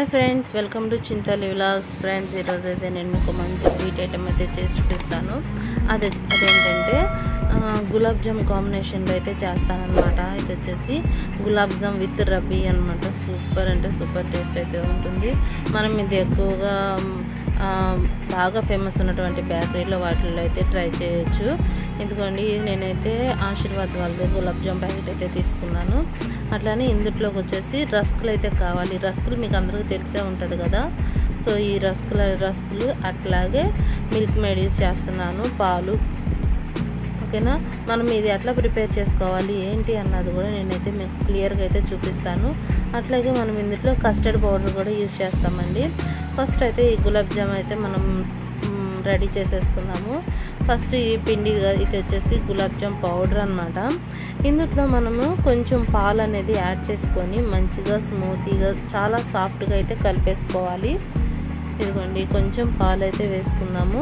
Hi friends, welcome to Chintali vlogs. Friends, ఈరోజు అయితే నేను మీకు మంచి స్వీట్ ఐటమ్ అయితే చేసి చూపిస్తాను. అదేంటంటే గులాబ్ జామ్ కాంబినేషన్లో అయితే చేస్తానన్నమాట. ఇది వచ్చేసి గులాబ్ జామ్ విత్ రబ్బీ అనమాట. సూపర్ అంటే సూపర్ టేస్ట్ అయితే ఉంటుంది. మనం ఇది ఎక్కువగా బాగా ఫేమస్ ఉన్నటువంటి బేకరీలో వాటిల్లో అయితే ట్రై చేయొచ్చు. ఎందుకండి నేనైతే ఆశీర్వాద్ వాళ్ళది గులాబ్ జామ్ ప్యాకెట్ అయితే తీసుకున్నాను. అట్లానే ఇందులోకి వచ్చేసి రస్కులు అయితే కావాలి. రస్కులు మీకు అందరికీ తెలిసే ఉంటుంది కదా. సో ఈ రస్కులు అట్లాగే మిల్క్ మేడ్ యూస్ చేస్తున్నాను, పాలు. ఓకేనా, మనం ఇది ఎట్లా ప్రిపేర్ చేసుకోవాలి ఏంటి అన్నది కూడా నేనైతే మీకు క్లియర్గా అయితే చూపిస్తాను. అట్లాగే మనం ఇందులో కస్టర్డ్ పౌడర్ కూడా యూజ్ చేస్తామండి. ఫస్ట్ అయితే ఈ గులాబ్ జామ్ అయితే మనం రెడీ చేసేసుకుందాము. ఫస్ట్ ఈ పిండి ఇది వచ్చేసి గులాబ్ జామ్ పౌడర్ అనమాట. ఇందులో మనము కొంచెం పాలు అనేది యాడ్ చేసుకొని మంచిగా స్మూతీగా చాలా సాఫ్ట్గా అయితే కలిపేసుకోవాలి. ఇదిగోండి, కొంచెం పాలు అయితే వేసుకుందాము.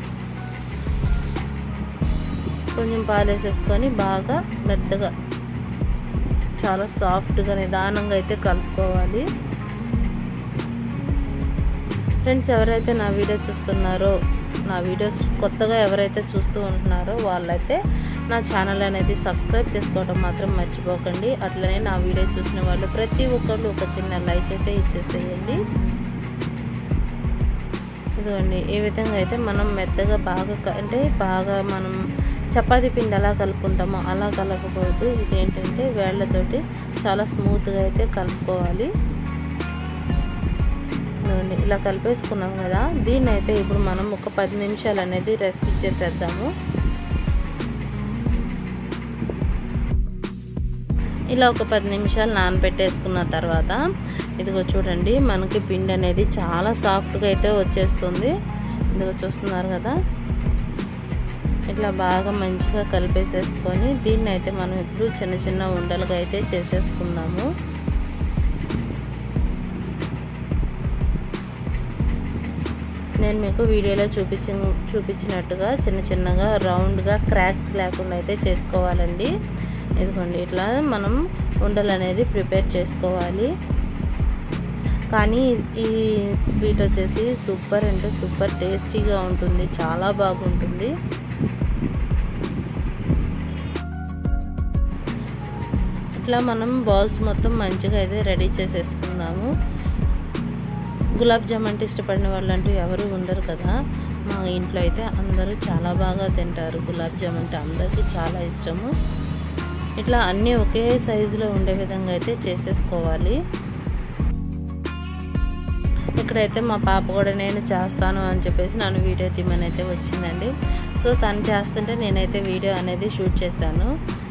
కొంచెం పాలు వేసేసుకొని బాగా మెత్తగా చాలా సాఫ్ట్గా నిదానంగా అయితే కలుపుకోవాలి. ఫ్రెండ్స్, ఎవరైతే నా వీడియో చూస్తున్నారో, నా వీడియోస్ కొత్తగా ఎవరైతే చూస్తూ ఉంటున్నారో వాళ్ళైతే నా ఛానల్ అనేది సబ్స్క్రైబ్ చేసుకోవడం మాత్రం మర్చిపోకండి. అట్లనే నా వీడియో చూసిన వాళ్ళు ప్రతి ఒక్కళ్ళు ఒక చిన్న లైక్ అయితే ఇచ్చేసేయండి. ఇదిగోండి, ఈ విధంగా అయితే మనం మెత్తగా బాగా మనం చపాతీ పిండి ఎలా కలుపుకుంటామో అలా కలపకూడదు. ఇదేంటంటే వేళ్ళతోటి చాలా స్మూత్గా అయితే కలుపుకోవాలి. ఇలా కలిపేసుకున్నాం కదా, దీన్ని అయితే ఇప్పుడు మనం ఒక 10 నిమిషాలు అనేది రెస్ట్ ఇచ్చేసేద్దాము. ఇలా ఒక 10 నిమిషాలు నానబెట్టేసుకున్న తర్వాత ఇదిగో చూడండి, మనకి పిండి అనేది చాలా సాఫ్ట్గా అయితే వచ్చేస్తుంది. ఇదిగో చూస్తున్నారు కదా, ఇట్లా బాగా మంచిగా కలిపేసేసుకొని దీన్ని అయితే మనం ఇప్పుడు చిన్న చిన్న ఉండలుగా అయితే చేసేసుకుందాము. నేను మీకు వీడియోలో చూపించినట్టుగా చిన్న చిన్నగా రౌండ్గా క్రాక్స్ లేకుండా అయితే చేసుకోవాలండి. ఇదిగోండి, ఇట్లా మనం ఉండలు అనేది ప్రిపేర్ చేసుకోవాలి. కానీ ఈ స్వీట్ వచ్చేసి సూపర్ అంటే సూపర్ టేస్టీగా ఉంటుంది, చాలా బాగుంటుంది. ఇట్లా మనం బాల్స్ మొత్తం మంచిగా అయితే రెడీ చేసేసుకుందాము. గులాబ్ జామ్ అంటే ఇష్టపడిన వాళ్ళు అంటూ ఎవరు ఉండరు కదా. మా ఇంట్లో అయితే అందరూ చాలా బాగా తింటారు. గులాబ్ జామ్ అంటే అందరికీ చాలా ఇష్టము. ఇట్లా అన్నీ ఒకే సైజులో ఉండే విధంగా అయితే చేసేసుకోవాలి. ఇక్కడైతే మా పాప కూడా నేను చేస్తాను అని చెప్పేసి నన్ను వీడియో తీయమని అయితే వచ్చిందండి. సో తను చేస్తుంటే నేనైతే వీడియో అనేది షూట్ చేశాను.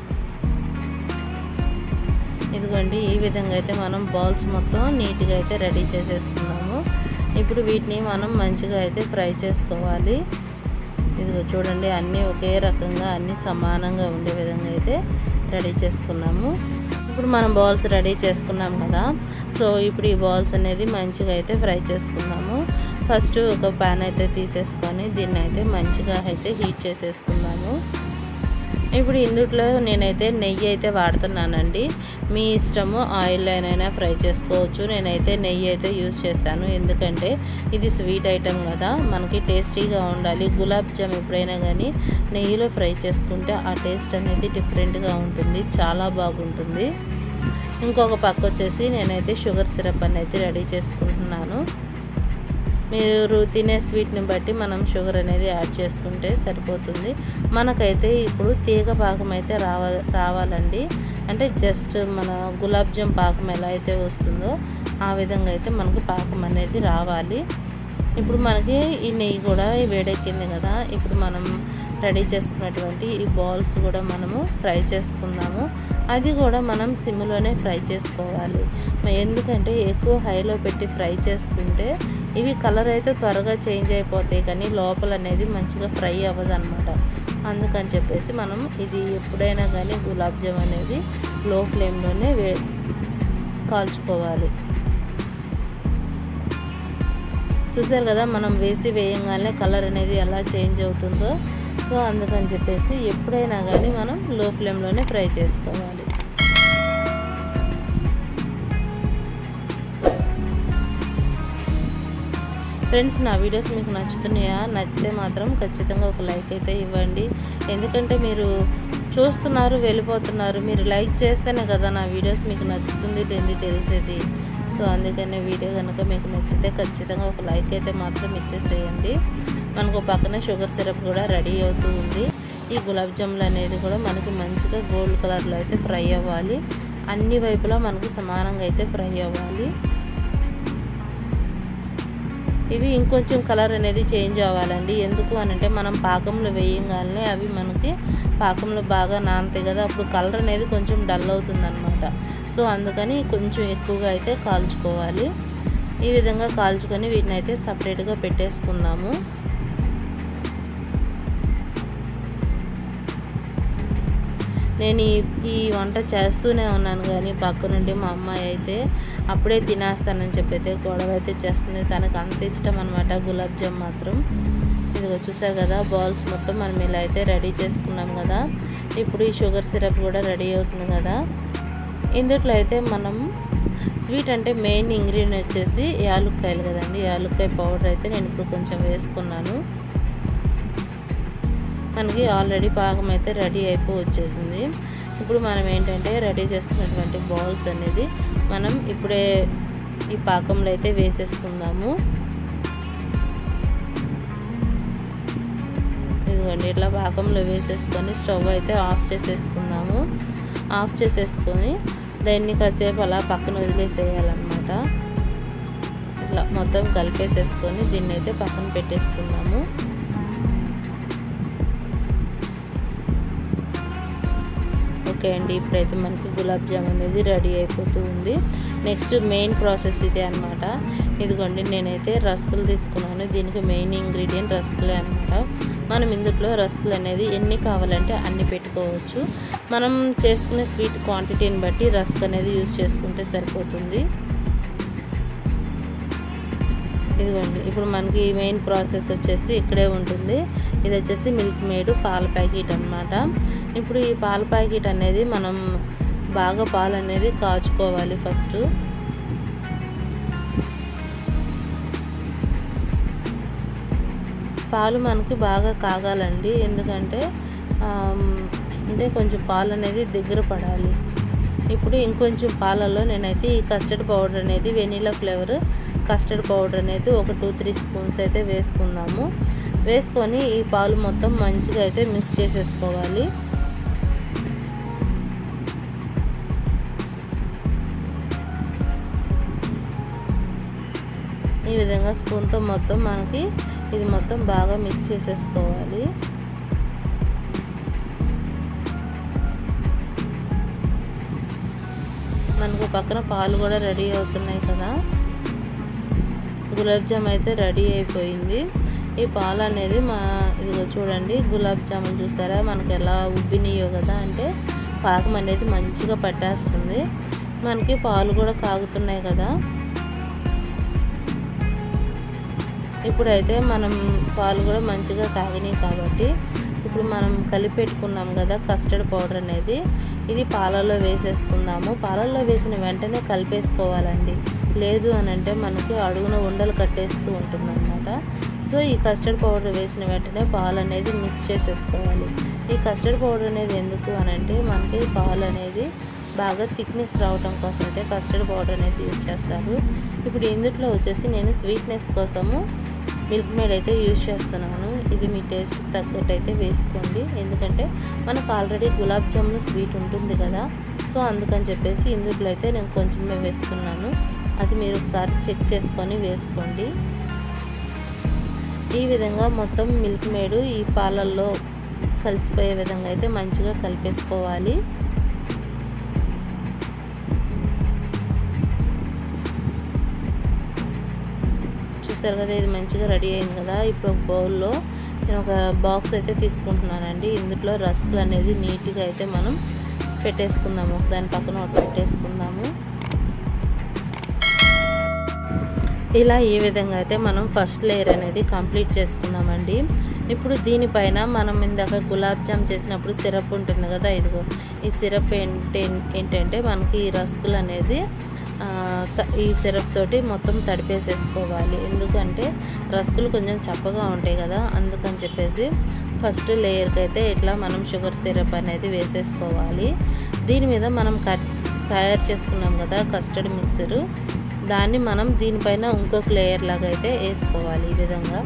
ఇదిగోండి, ఈ విధంగా అయితే మనం బాల్స్ మొత్తం నీట్గా అయితే రెడీ చేసేసుకున్నాము. ఇప్పుడు వీటిని మనం మంచిగా అయితే ఫ్రై చేసుకోవాలి. ఇదిగో చూడండి, అన్నీ ఒకే రకంగా అన్నీ సమానంగా ఉండే విధంగా అయితే రెడీ చేసుకున్నాము. ఇప్పుడు మనం బాల్స్ రెడీ చేసుకున్నాం కదా. సో ఇప్పుడు ఈ బాల్స్ అనేది మంచిగా అయితే ఫ్రై చేసుకున్నాము. ఫస్ట్ ఒక ప్యాన్ అయితే తీసేసుకొని దీన్ని అయితే మంచిగా అయితే హీట్ చేసేసుకున్నాము. ఇప్పుడు ఇందులో నేనైతే నెయ్యి అయితే వాడుతున్నానండి. మీ ఇష్టము, ఆయిల్ అయినా ఫ్రై చేసుకోవచ్చు. నేనైతే నెయ్యి అయితే యూజ్ చేశాను, ఎందుకంటే ఇది స్వీట్ ఐటెం కదా, మనకి టేస్టీగా ఉండాలి. గులాబ్ జామ్ ఎప్పుడైనా కానీ నెయ్యిలో ఫ్రై చేసుకుంటే ఆ టేస్ట్ అనేది డిఫరెంట్గా ఉంటుంది, చాలా బాగుంటుంది. ఇంకొక పక్క వచ్చేసి నేనైతే షుగర్ సిరప్ అనేది రెడీ చేసుకుంటున్నాను. మీరు తినే స్వీట్ని బట్టి మనం షుగర్ అనేది యాడ్ చేసుకుంటే సరిపోతుంది. మనకైతే ఇప్పుడు తీగ పాకం అయితే రావాలండి. అంటే జస్ట్ మన గులాబ్ జామ్ పాకం ఎలా అయితే వస్తుందో ఆ విధంగా అయితే మనకు పాకం అనేది రావాలి. ఇప్పుడు మనకి ఈ నెయ్యి కూడా వేడెక్కింది కదా. ఇప్పుడు మనం రెడీ చేసుకున్నటువంటి ఈ బాల్స్ కూడా మనము ఫ్రై చేసుకుందాము. అది కూడా మనం సిమ్లోనే ఫ్రై చేసుకోవాలి. ఎందుకంటే ఎక్కువ హైలో పెట్టి ఫ్రై చేసుకుంటే ఇవి కలర్ అయితే త్వరగా చేంజ్ అయిపోతాయి, కానీ లోపల అనేది మంచిగా ఫ్రై అవ్వదు అనమాట. అందుకని చెప్పేసి మనం ఇది ఎప్పుడైనా కానీ గులాబ్ జామ్ అనేది లో ఫ్లేమ్లోనే కాల్చుకోవాలి. చూసారు కదా, మనం వేయంగానే కలర్ అనేది ఎలా చేంజ్ అవుతుందో. సో అందుకని చెప్పేసి ఎప్పుడైనా కానీ మనం లో ఫ్లేమ్లోనే ఫ్రై చేసుకోవాలి. ఫ్రెండ్స్, నా వీడియోస్ మీకు నచ్చుతున్నాయా? నచ్చితే మాత్రం ఖచ్చితంగా ఒక లైక్ అయితే ఇవ్వండి. ఎందుకంటే మీరు చూస్తున్నారు, వెళ్ళిపోతున్నారు. మీరు లైక్ చేస్తేనే కదా నా వీడియోస్ మీకు నచ్చుతుంది తెలిసేది. సో అందుకనే వీడియో కనుక మీకు నచ్చితే ఖచ్చితంగా ఒక లైక్ అయితే మాత్రం ఇచ్చేసేయండి. మనకు పక్కన షుగర్ సిరప్ కూడా రెడీ అవుతూ ఉంది. ఈ గులాబ్ జాములు అనేది కూడా మనకి మంచిగా గోల్డ్ కలర్లో అయితే ఫ్రై అవ్వాలి. అన్ని వైపులా మనకు సమానంగా అయితే ఫ్రై అవ్వాలి. ఇవి ఇంకొంచెం కలర్ అనేది చేంజ్ అవ్వాలండి. ఎందుకు అనంటే మనం పాకంలో వేయంగానే అవి మనకి పాకంలో బాగా నానతాయి కదా, అప్పుడు కలర్ అనేది కొంచెం డల్ అవుతుందన్నమాట. సో అందుకని కొంచెం ఎక్కువగా అయితే కాల్చుకోవాలి. ఈ విధంగా కాల్చుకొని వీటిని అయితే సపరేట్గా పెట్టేసుకుందాము. నేను ఈ వంట చేస్తూనే ఉన్నాను, కానీ పక్క నుండి మా అమ్మాయి అయితే అప్పుడే తినేస్తానని చెప్పైతే గొడవ అయితే చేస్తుంది. తనకు అంత ఇష్టం అనమాట గులాబ్ జామ్ మాత్రం. ఇదిగో చూసారు కదా, బాల్స్ మొత్తం మనం ఇలా అయితే రెడీ చేసుకున్నాం కదా. ఇప్పుడు ఈ షుగర్ సిరప్ కూడా రెడీ అవుతుంది కదా. ఇందులో అయితే మనం స్వీట్ అంటే మెయిన్ ఇంగ్రీడియంట్ వచ్చేసి యాలుక్కాయలు కదండి. యాలుక్కాయ పౌడర్ అయితే నేను ఇప్పుడు కొంచెం వేసుకున్నాను. మనకి ఆల్రెడీ పాకం అయితే రెడీ వచ్చేసింది. ఇప్పుడు మనం ఏంటంటే రెడీ చేసుకున్నటువంటి బాల్స్ అనేది మనం ఇప్పుడే ఈ పాకంలో అయితే వేసేసుకుందాము. ఇదిగోండి, ఇట్లా పాకంలో వేసేసుకొని స్టవ్ అయితే ఆఫ్ చేసేసుకుందాము. ఆఫ్ చేసేసుకొని దాన్ని కాసేపు అలా పక్కన వదిలేసేయాలన్నమాట. ఇట్లా మొత్తం కలిపేసేసుకొని దీన్ని అయితే పక్కన పెట్టేసుకుందాము. ఓకే అండి, ఇప్పుడైతే మనకి గులాబ్ జామ్ అనేది రెడీ అయిపోతూ ఉంది. నెక్స్ట్ మెయిన్ ప్రాసెస్ ఇదే అనమాట. ఇదిగోండి, నేనైతే రస్కులు తీసుకున్నాను. దీనికి మెయిన్ ఇంగ్రీడియంట్ రస్కులే అనమాట. మనం ఇందులో రస్కులు అనేది ఎన్ని కావాలంటే అన్ని పెట్టుకోవచ్చు. మనం చేసుకునే స్వీట్ క్వాంటిటీని బట్టి రస్క్ అనేది యూజ్ చేసుకుంటే సరిపోతుంది. ఇదిగోండి, ఇప్పుడు మనకి మెయిన్ ప్రాసెస్ వచ్చేసి ఇక్కడే ఉంటుంది. ఇది వచ్చేసి మిల్క్ మేడ్ పాల ప్యాకెట్ అన్నమాట. ఇప్పుడు ఈ పాల ప్యాకెట్ అనేది మనం బాగా పాలు అనేది కాచుకోవాలి. ఫస్ట్ పాలు మనకి బాగా కాగాలండి. ఎందుకంటే అంటే కొంచెం పాలు అనేది దగ్గర పడాలి. ఇప్పుడు ఇంకొంచెం పాలలో నేనైతే ఈ కస్టర్డ్ పౌడర్ అనేది వెనీలా ఫ్లేవర్ కస్టర్డ్ పౌడర్ అనేది ఒక 2-3 స్పూన్స్ అయితే వేసుకుందాము. వేసుకొని ఈ పాలు మొత్తం మంచిగా అయితే మిక్స్ చేసేసుకోవాలి. ఈ విధంగా స్పూన్తో మొత్తం మనకి ఇది మొత్తం బాగా మిక్స్ చేసేసుకోవాలి. మనకు పక్కన పాలు కూడా రెడీ అవుతున్నాయి కదా. గులాబ్ జామ్ అయితే రెడీ అయిపోయింది. ఈ పాలు అనేది ఇదిగో చూడండి, గులాబ్ జాములు చూసారా మనకి ఎలా ఉబ్బినాయో కదా. అంటే పాకం అనేది మంచిగా పట్టేస్తుంది. మనకి పాలు కూడా కాగుతున్నాయి కదా. ఇప్పుడైతే మనం పాలు కూడా మంచిగా కాగినాయి కాబట్టి ఇప్పుడు మనం కలిపెట్టుకున్నాం కదా కస్టర్డ్ పౌడర్ అనేది, ఇది పాలల్లో వేసేసుకుందాము. పాలల్లో వేసిన వెంటనే కలిపేసుకోవాలండి. లేదు అని అంటే మనకి అడుగున ఉండలు కట్టేస్తూ ఉంటుందన్నమాట. సో ఈ కస్టర్డ్ పౌడర్ వేసిన వెంటనే పాలు అనేది మిక్స్ చేసేసుకోవాలి. ఈ కస్టర్డ్ పౌడర్ అనేది ఎందుకు అని అంటే మనకి పాలు అనేది బాగా థిక్నెస్ రావడం కోసం అయితే కస్టర్డ్ పౌడర్ అనేది యూజ్ చేస్తారు. ఇప్పుడు ఇందులో వచ్చేసి నేను స్వీట్నెస్ కోసము మిల్క్ మేడ్ అయితే యూజ్ చేస్తున్నాను. ఇది మీ టేస్ట్ తగ్గట్టు అయితే వేసుకోండి. ఎందుకంటే మనకు ఆల్రెడీ గులాబ్ జామున్ స్వీట్ ఉంటుంది కదా. సో అందుకని చెప్పేసి ఇందులో అయితే నేను కొంచెమే వేస్తున్నాను. అది మీరు ఒకసారి చెక్ చేసుకొని వేసుకోండి. ఈ విధంగా మొత్తం మిల్క్ మేడ్ ఈ పాలల్లో కలిసిపోయే విధంగా అయితే మంచిగా కలిపేసుకోవాలి. చూసారు కదా, ఇది మంచిగా రెడీ అయింది కదా. ఇప్పుడు ఒక బౌల్లో నేను ఒక బాక్స్ అయితే తీసుకుంటున్నానండి. ఇందులో రస్కులు అనేది నీట్గా అయితే మనం పెట్టేసుకుందాము. దాని పక్కన ఒకటి పెట్టేసుకుందాము. ఇలా ఈ విధంగా అయితే మనం ఫస్ట్ లేయర్ అనేది కంప్లీట్ చేసుకున్నామండి. ఇప్పుడు దీనిపైన మనం ఇందాక గులాబ్ జామ్ చేసినప్పుడు సిరప్ ఉంటుంది కదా, ఇదిగో ఈ సిరప్ ఏంటంటే మనకి ఈ రస్కులు అనేది ఈ సిరప్ తోటి మొత్తం తడిపేసేసుకోవాలి. ఎందుకంటే రస్కులు కొంచెం చప్పగా ఉంటాయి కదా, అందుకని చెప్పేసి ఫస్ట్ లేయర్కి అయితే ఇట్లా మనం షుగర్ సిరప్ అనేది వేసేసుకోవాలి. దీని మీద మనం తయారు చేసుకున్నాం కదా కస్టర్డ్ మిక్సరు, దాన్ని మనం దీనిపైన ఇంకొక లేయర్ లాగా అయితే వేసుకోవాలి ఈ విధంగా.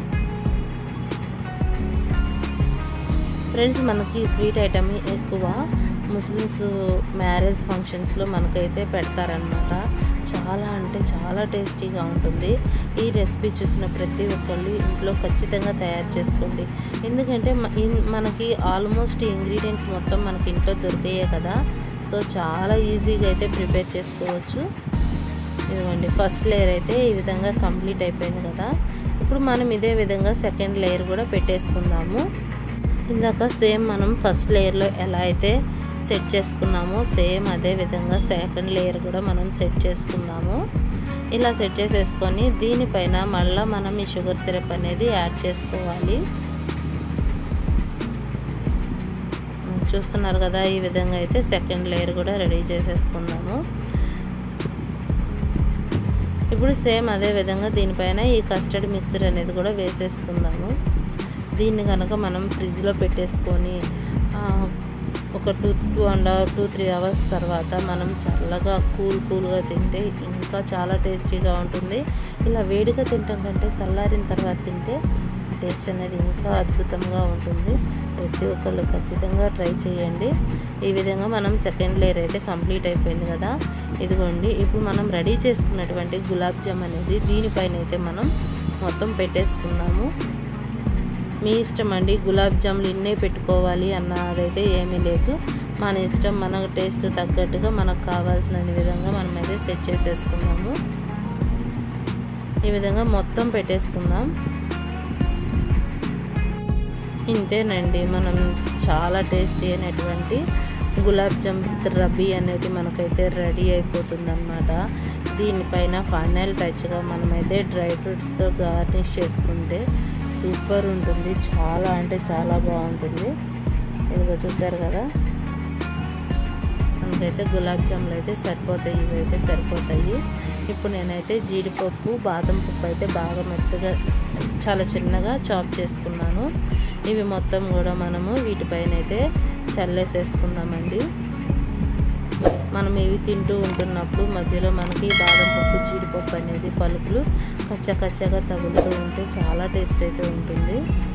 ఫ్రెండ్స్, మనకి స్వీట్ ఐటమ్ ఎక్కువ ముస్లిమ్స్ మ్యారేజ్ ఫంక్షన్స్లో మనకైతే పెడతారనమాట. చాలా అంటే చాలా టేస్టీగా ఉంటుంది. ఈ రెసిపీ చూసిన ప్రతి ఒక్కళ్ళు ఇంట్లో ఖచ్చితంగా తయారు చేసుకోండి. ఎందుకంటే మనకి ఆల్మోస్ట్ ఇంగ్రీడియంట్స్ మొత్తం మనకి ఇంట్లో దొరికాయే కదా, సో చాలా ఈజీగా అయితే ప్రిపేర్ చేసుకోవచ్చు. ఇదిగోండి, ఫస్ట్ లేయర్ అయితే ఈ విధంగా కంప్లీట్ అయిపోయింది కదా. ఇప్పుడు మనం ఇదే విధంగా సెకండ్ లేయర్ కూడా పెట్టేసుకుందాము. ఇందాక సేమ్ మనం ఫస్ట్ లేయర్లో ఎలా అయితే సెట్ చేసుకున్నామో సేమ్ అదే విధంగా సెకండ్ లేయర్ కూడా మనం సెట్ చేసుకుందాము. ఇలా సెట్ చేసేసుకొని దీనిపైన మళ్ళీ మనం ఈ షుగర్ సిరప్ అనేది యాడ్ చేసుకోవాలి. చూస్తున్నారు కదా, ఈ విధంగా అయితే సెకండ్ లేయర్ కూడా రెడీ చేసేసుకుందాము. ఇప్పుడు సేమ్ అదే విధంగా దీనిపైన ఈ కస్టర్డ్ మిక్సర్ అనేది కూడా వేసేసుకుందాము. దీన్ని కనుక మనం ఫ్రిడ్జ్లో పెట్టేసుకొని ఒక 2-3 అవర్స్ తర్వాత మనం చల్లగా కూల్గా తింటే ఇంకా చాలా టేస్టీగా ఉంటుంది. ఇలా వేడిగా తింటాం కంటే చల్లారిన తర్వాత తింటే టేస్ట్ అనేది ఇంకా అద్భుతంగా ఉంటుంది. ప్రతి ఒక్కళ్ళు ఖచ్చితంగా ట్రై చేయండి. ఈ విధంగా మనం సెకండ్ లేయర్ అయితే కంప్లీట్ అయిపోయింది కదా. ఇదిగోండి, ఇప్పుడు మనం రెడీ చేసుకున్నటువంటి గులాబ్ జామ్ అనేది దీనిపైన అయితే మనం మొత్తం పెట్టేసుకున్నాము. మీ ఇష్టం అండి, గులాబ్ జాములు ఇన్నే పెట్టుకోవాలి అన్నదైతే ఏమీ లేదు. మన ఇష్టం, మన టేస్ట్ తగ్గట్టుగా మనకు కావాల్సిన విధంగా మనమైతే సెట్ చేసేసుకున్నాము. ఈ విధంగా మొత్తం పెట్టేసుకుందాం. ఇంతేనండి, మనం చాలా టేస్టీ అయినటువంటి గులాబ్ జామ్ విత్ రబీ అనేది మనకైతే రెడీ అయిపోతుంది అన్నమాట. దీనిపైన ఫైనల్ టచ్గా మనమైతే డ్రై ఫ్రూట్స్తో గార్నిష్ చేసుకుంటే సూపర్ ఉంటుంది. చాలా అంటే చాలా బాగుంటుంది. ఇదిగో చూసారు కదా, మనకైతే గులాబ్ జాములు అయితే సరిపోతాయి, ఇవైతే సరిపోతాయి. ఇప్పుడు నేనైతే జీడిపప్పు, బాదం పప్పు అయితే బాగా మెత్తగా చాలా చిన్నగా చాప్ చేసుకున్నాను. ఇవి మొత్తం కూడా మనము వీటిపైన అయితే చల్లేసేసుకుందామండి. మనం ఇవి తింటూ ఉంటున్నప్పుడు మధ్యలో మనకి బాదం పప్పు, జీడిపప్పు అనేది పలుకులు కచ్చగా తగులుతూ ఉంటే చాలా టేస్ట్ అయితే ఉంటుంది.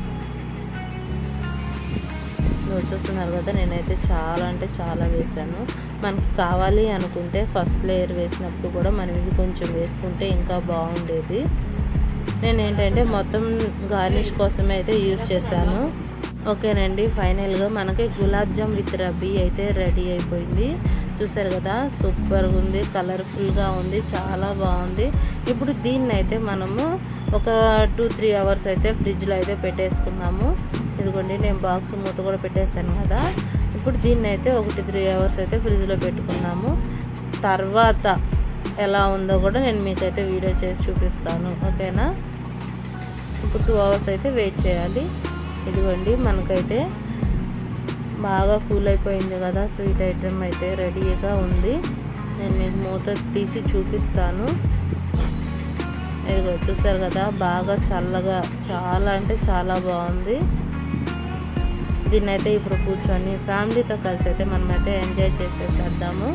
చూస్తున్నారు కదా, నేనైతే చాలా అంటే చాలా వేసాను. మనకి కావాలి అనుకుంటే ఫస్ట్ లేయర్ వేసినప్పుడు కూడా మనం ఇది కొంచెం వేసుకుంటే ఇంకా బాగుండేది. నేను ఏంటంటే మొత్తం గార్నిష్ కోసమే అయితే యూజ్ చేశాను. ఓకేనండి, ఫైనల్గా మనకి గులాబ్ జామ్ విత్ రబీ అయితే రెడీ అయిపోయింది. చూసారు కదా, సూపర్గా ఉంది, కలర్ఫుల్గా ఉంది, చాలా బాగుంది. ఇప్పుడు దీన్ని అయితే మనము ఒక 2-3 అవర్స్ అయితే ఫ్రిడ్జ్లో అయితే పెట్టేసుకున్నాము. ఇదిగోండి, నేను బాక్స్ మూత కూడా పెట్టేసాను కదా. ఇప్పుడు దీన్ని అయితే 1-3 అవర్స్ అయితే ఫ్రిడ్జ్లో పెట్టుకున్నాము. తర్వాత ఎలా ఉందో కూడా నేను మీకైతే వీడియో చేసి చూపిస్తాను, ఓకేనా. ఇప్పుడు 2 అవర్స్ అయితే వెయిట్ చేయాలి. ఇదిగోండి, మనకైతే బాగా కూల్ అయిపోయింది కదా, స్వీట్ ఐటెం అయితే రెడీగా ఉంది. నేను మీకు మూత తీసి చూపిస్తాను. ఇదిగో చూసారు కదా, బాగా చల్లగా చాలా అంటే చాలా బాగుంది. దీన్ని అయితే ఇప్పుడు కూర్చొని ఫ్యామిలీతో కలిసి అయితే మనమైతే ఎంజాయ్ చేసేసేద్దాము.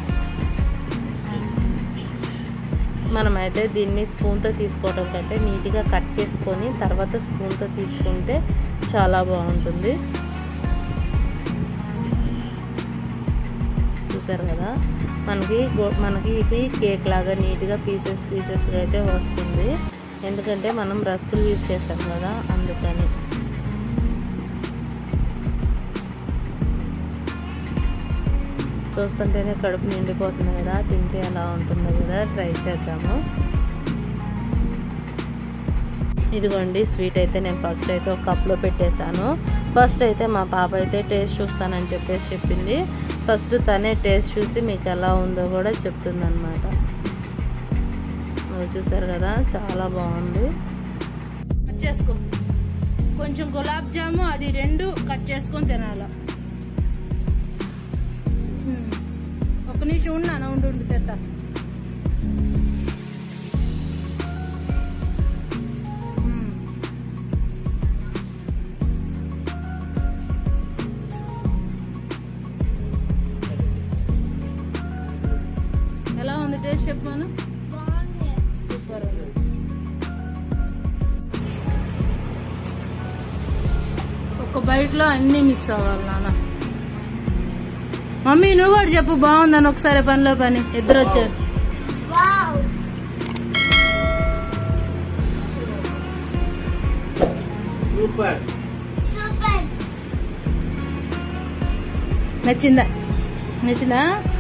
మనమైతే దీన్ని స్పూన్తో తీసుకోవడం కంటే నీట్గా కట్ చేసుకొని తర్వాత స్పూన్తో తీసుకుంటే చాలా బాగుంటుంది. చూసారు కదా, మనకి ఇది కేక్ లాగా నీట్గా పీసెస్గా అయితే వస్తుంది. ఎందుకంటే మనం రస్కులు యూజ్ చేస్తాం కదా, అందుకని. చూస్తుంటేనే కడుపు నిండిపోతుంది కదా, తింటే ఎలా ఉంటుందో కూడా ట్రై చేద్దాము. ఇదిగోండి, స్వీట్ అయితే నేను ఫస్ట్ అయితే ఒక కప్లో పెట్టేశాను. ఫస్ట్ అయితే మా పాప అయితే టేస్ట్ చూస్తానని చెప్పేసి చెప్పింది. ఫస్ట్ తనే టేస్ట్ చూసి మీకు ఎలా ఉందో కూడా చెప్తుంది అన్నమాట. చూసారు కదా, చాలా బాగుంది. కట్ చేసుకో, కొంచెం గులాబ్ జాము అది 2 కట్ చేసుకొని తినాల. ఒక నిమిషం ఉండు తెత్తా. టేస్ట్ చెప్పాను. సూపర్ ఉంది. ఒక బైట్ లో అన్ని మిక్స్ అవ్వాలి నాన్న. మమ్మీ నువ్వు కూడా చెప్పు బాగుందని ఒకసారి పనిలో పని. ఇద్దరు వచ్చారు. నచ్చిందా?